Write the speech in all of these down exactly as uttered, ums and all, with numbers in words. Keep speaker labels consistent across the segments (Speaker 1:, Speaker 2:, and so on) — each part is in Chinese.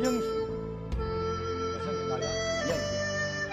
Speaker 1: 英雄，我先给大家演练一遍。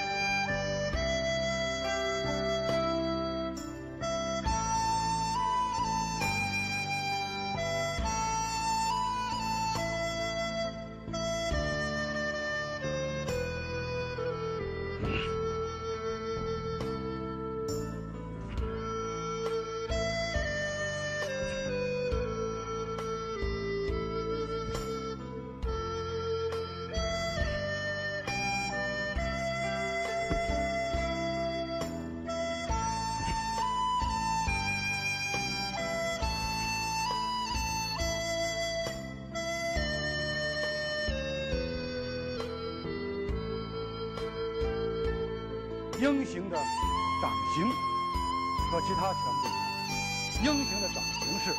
Speaker 1: 鹰形的掌形和其他全不一样。鹰形的掌形是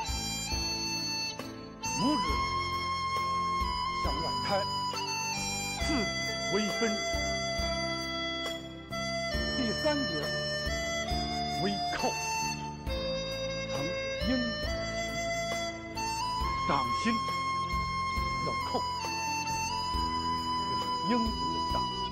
Speaker 1: 拇指向外开，四指为分，第三节为扣，成鹰形。掌心要扣，这是鹰形的掌形。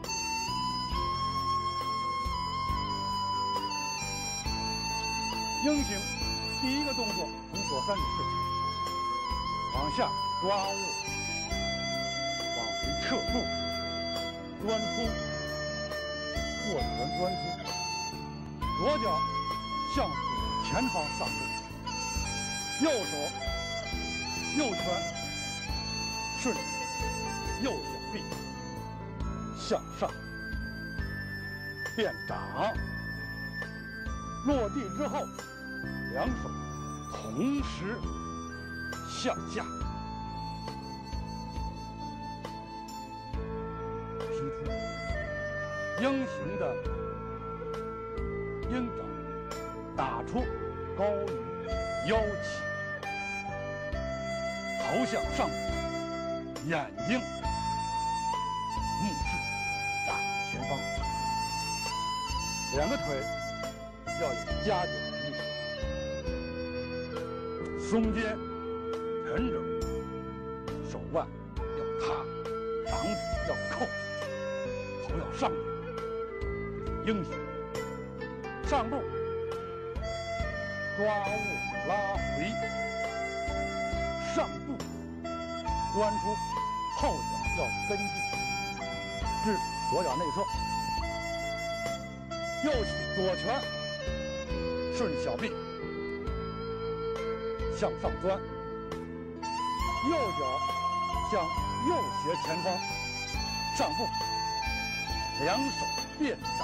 Speaker 1: 鹰形第一个动作从左三指射起，往下抓握，往回撤步，端出，握拳端出，左脚向左前方上步，右手右拳顺右小臂向上变掌，落地之后两手同时向下提出，鹰形的鹰掌打出高于腰起，头向上，眼睛目视大前方，两个腿要有夹紧之力，松肩沉整，手腕要踏，掌指要扣，头要上扬，这是鹰形。上步抓握拉回，上步端出，后脚要跟进至左脚内侧，右起左拳顺小臂向上钻，右脚向右斜前方上步，两手变掌，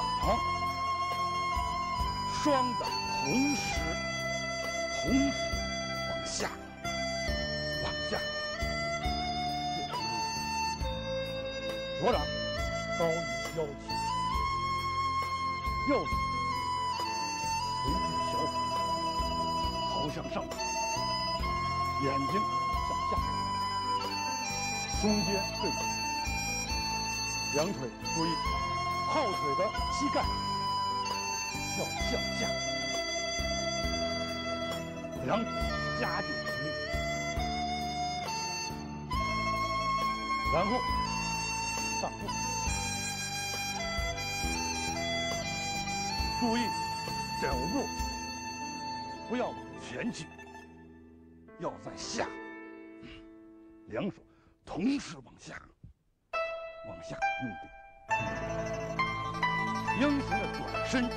Speaker 1: 双掌同时同时往下往下变成左掌高于腰起，右手回避小腹，头向上，眼睛向下，松肩对准，两腿注意后腿的膝盖要向下，两腿夹紧实力，然后上步，注意肘部不要往前倾，要在下，两手同时往下往下用力。鹰形的转身，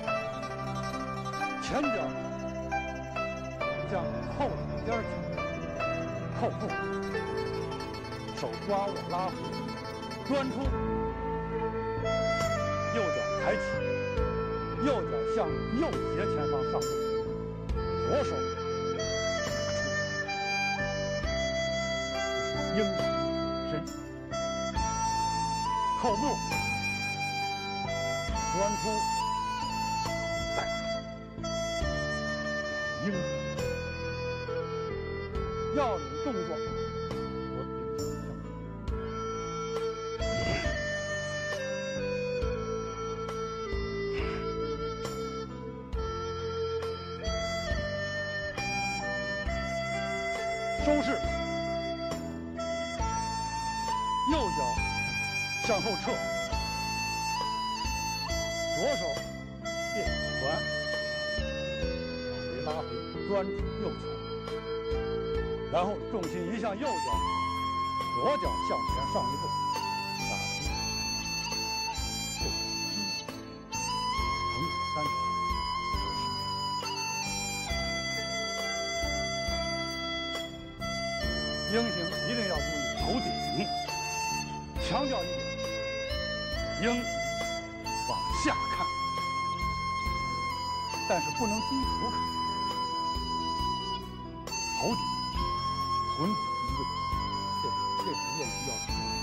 Speaker 1: 前脚向后腿尖前扣步，手抓握拉回，端出，右脚抬起，右脚向右斜前方上步，左手打出，鹰身扣步，端出，再打，鹰要领动作和鹰形相同。收势， 向后撤，左手变拳，腿拉回，专注右拳，然后重心移向右脚，左脚向前上一步，打击，后踢，横左三指。鹰形一定要注意头顶，强调一点，鹰往下看，但是不能低头看，头顶、臀部一位，这这是练习要注意。